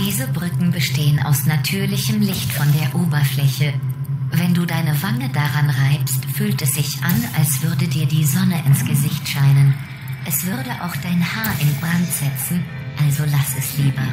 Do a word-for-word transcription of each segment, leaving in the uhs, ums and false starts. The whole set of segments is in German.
Diese Brücken bestehen aus natürlichem Licht von der Oberfläche. Wenn du deine Wange daran reibst, fühlt es sich an, als würde dir die Sonne ins Gesicht scheinen. Es würde auch dein Haar in Brand setzen, also lass es lieber.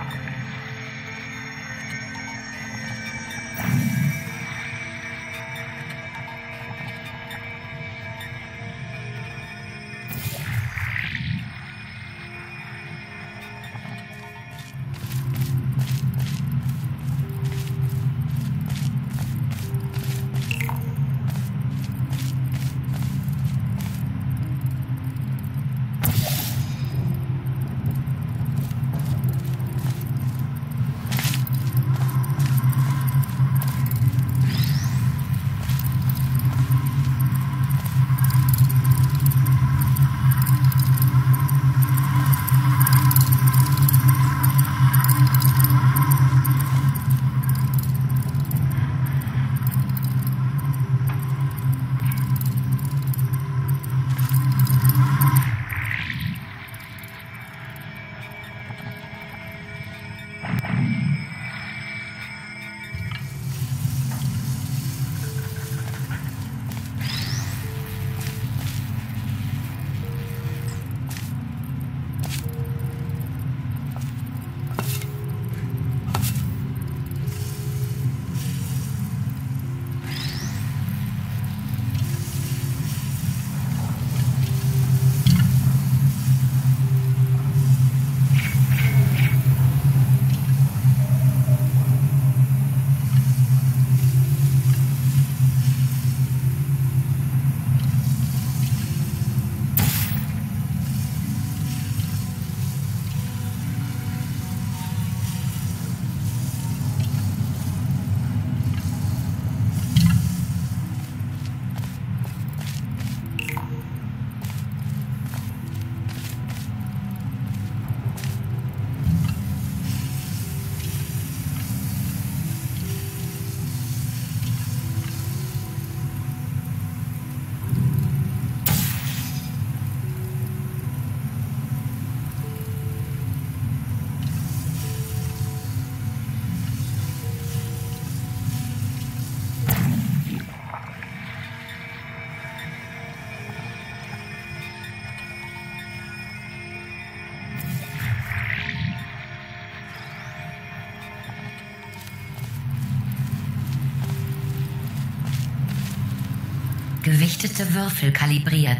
Gewichtete Würfel kalibriert.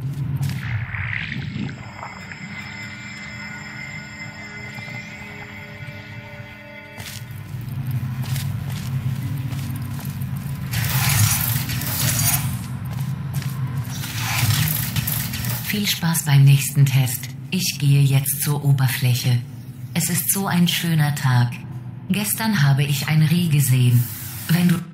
Viel Spaß beim nächsten Test. Ich gehe jetzt zur Oberfläche. Es ist so ein schöner Tag. Gestern habe ich ein Reh gesehen. Wenn du